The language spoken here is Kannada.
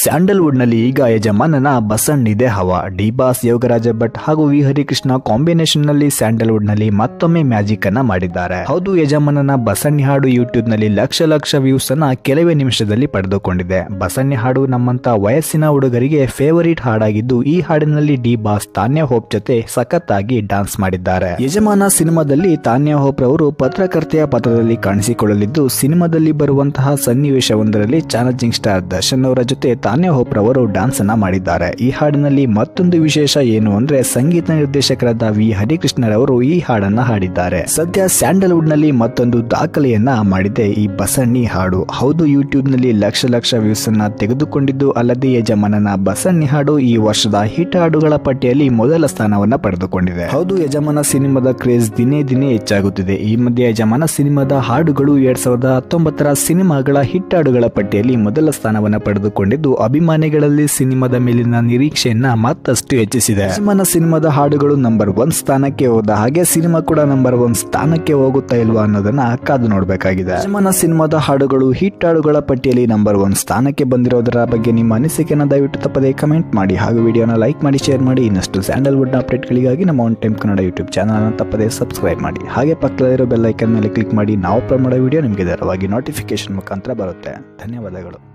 ಸ್ಯಾಂಡಲ್ವುಡ್ ನಲ್ಲಿ ಈಗ ಯಜಮಾನನ ಬಸಣ್ಣಿದೆ ಹವಾ. ಡಿ ಬಾಸ್, ಯೋಗರಾಜ ಭಟ್ ಹಾಗೂ ವಿ ಹರಿಕೃಷ್ಣ ಕಾಂಬಿನೇಷನ್ ನಲ್ಲಿ ಸ್ಯಾಂಡಲ್ವುಡ್ ನಲ್ಲಿ ಮತ್ತೊಮ್ಮೆ ಮ್ಯಾಜಿಕ್ ಅನ್ನ ಮಾಡಿದ್ದಾರೆ. ಹೌದು, ಯಜಮಾನನ ಬಸಣ್ಣಿ ಹಾಡು ಯೂಟ್ಯೂಬ್ ನಲ್ಲಿ ಲಕ್ಷ ಲಕ್ಷ ವ್ಯೂಸ್ ಅನ್ನ ಕೆಲವೇ ನಿಮಿಷದಲ್ಲಿ ಪಡೆದುಕೊಂಡಿದೆ. ಬಸಣ್ಣಿ ಹಾಡು ನಮ್ಮಂತ ವಯಸ್ಸಿನ ಹುಡುಗರಿಗೆ ಫೇವರಿಟ್ ಹಾಡಾಗಿದ್ದು, ಈ ಹಾಡಿನಲ್ಲಿ ಡಿ ಬಾಸ್ ತಾನ್ಯಾ ಹೋಪ್ ಜೊತೆ ಸಖತ್ತಾಗಿ ಡಾನ್ಸ್ ಮಾಡಿದ್ದಾರೆ. ಯಜಮಾನ ಸಿನಿಮಾದಲ್ಲಿ ತಾನ್ಯಾ ಹೋಪ್ ರವರು ಪತ್ರಕರ್ತೆಯ ಪಾತ್ರದಲ್ಲಿ ಕಾಣಿಸಿಕೊಳ್ಳಲಿದ್ದು, ಸಿನಿಮಾದಲ್ಲಿ ಬರುವಂತಹ ಸನ್ನಿವೇಶವೊಂದರಲ್ಲಿ ಚಾಲೆಂಜಿಂಗ್ ಸ್ಟಾರ್ ದರ್ಶನ್ ಅವರ ಜೊತೆ ತಾನ್ಯಾ ಹೋಪ್ ರವರು ಡಾನ್ಸ್ ಅನ್ನ ಮಾಡಿದ್ದಾರೆ. ಈ ಹಾಡಿನಲ್ಲಿ ಮತ್ತೊಂದು ವಿಶೇಷ ಏನು ಅಂದ್ರೆ, ಸಂಗೀತ ನಿರ್ದೇಶಕರಾದ ವಿ ಹರಿಕೃಷ್ಣರವರು ಈ ಹಾಡನ್ನ ಹಾಡಿದ್ದಾರೆ. ಸದ್ಯ ಸ್ಯಾಂಡಲ್ವುಡ್ ನಲ್ಲಿ ಮತ್ತೊಂದು ದಾಖಲೆಯನ್ನ ಮಾಡಿದೆ ಈ ಬಸಣ್ಣಿ ಹಾಡು. ಹೌದು, ಯೂಟ್ಯೂಬ್ ನಲ್ಲಿ ಲಕ್ಷ ಲಕ್ಷ ವ್ಯೂಸ್ ಅನ್ನ ತೆಗೆದುಕೊಂಡಿದ್ದು, ಅಲ್ಲದೆ ಯಜಮಾನನ ಬಸಣ್ಣಿ ಹಾಡು ಈ ವರ್ಷದ ಹಿಟ್ ಹಾಡುಗಳ ಪಟ್ಟಿಯಲ್ಲಿ ಮೊದಲ ಸ್ಥಾನವನ್ನ ಪಡೆದುಕೊಂಡಿದೆ. ಹೌದು, ಯಜಮಾನ ಸಿನಿಮಾದ ಕ್ರೇಜ್ ದಿನೇ ದಿನೇ ಹೆಚ್ಚಾಗುತ್ತಿದೆ. ಈ ಮಧ್ಯೆ ಯಜಮಾನ ಸಿನಿಮಾದ ಹಾಡುಗಳು 2019ರ ಸಿನಿಮಾಗಳ ಹಿಟ್ ಹಾಡುಗಳ ಪಟ್ಟಿಯಲ್ಲಿ ಮೊದಲ ಸ್ಥಾನವನ್ನ ಪಡೆದುಕೊಂಡಿದ್ದು, ಅಭಿಮಾನಿಗಳಲ್ಲಿ ಸಿನಿಮಾದ ಮೇಲಿನ ನಿರೀಕ್ಷೆಯನ್ನ ಮತ್ತಷ್ಟು ಹೆಚ್ಚಿಸಿದೆ. ಯಜಮಾನ ಸಿನಿಮಾದ ಹಾಡುಗಳು ನಂಬರ್ 1 ಸ್ಥಾನಕ್ಕೆ ಹೋದ ಹಾಗೆ ಸಿನಿಮಾ ಕೂಡ ನಂಬರ್ 1 ಸ್ಥಾನಕ್ಕೆ ಹೋಗುತ್ತಾ ಇಲ್ವಾ ಅನ್ನೋದನ್ನ ಕಾದು ನೋಡಬೇಕಾಗಿದೆ. ಯಜಮಾನ ಸಿನಿಮಾದ ಹಾಡುಗಳು ಹಿಟ್ ಹಾಡುಗಳ ಪಟ್ಟಿಯಲ್ಲಿ ನಂಬರ್ 1 ಸ್ಥಾನಕ್ಕೆ ಬಂದಿರೋದರ ಬಗ್ಗೆ ನಿಮ್ಮ ಅನಿಸಿಕೆಯನ್ನು ದಯವಿಟ್ಟು ತಪ್ಪದೆ ಕಮೆಂಟ್ ಮಾಡಿ ಹಾಗೂ ವಿಡಿಯೋನ ಲೈಕ್ ಮಾಡಿ, ಶೇರ್ ಮಾಡಿ. ಇನ್ನಷ್ಟು ಸ್ಯಾಂಡಲ್ವುಡ್ ನ ಅಪ್ಡೇಟ್ಗಳಿಗಾಗಿ ನಮ್ಮ one time Kannada YouTube channel ಅನ್ನು ತಪ್ಪದೆ ಸಬ್ಸ್ಕ್ರೈಬ್ ಮಾಡಿ. ಹಾಗೆ ಪಕ್ಕದಲ್ಲಿರೋ ಬೆಲ್ ಐಕನ್ ಮೇಲೆ ಕ್ಲಿಕ್ ಮಾಡಿ. ನಾವು ಅಪ್ಲೋಡ್ ಮಾಡೋ ವಿಡಿಯೋ ನಿಮಗೆ ನೇರವಾಗಿ ನೋಟಿಫಿಕೇಶನ್ ಮುಖಾಂತರ ಬರುತ್ತೆ. ಧನ್ಯವಾದಗಳು.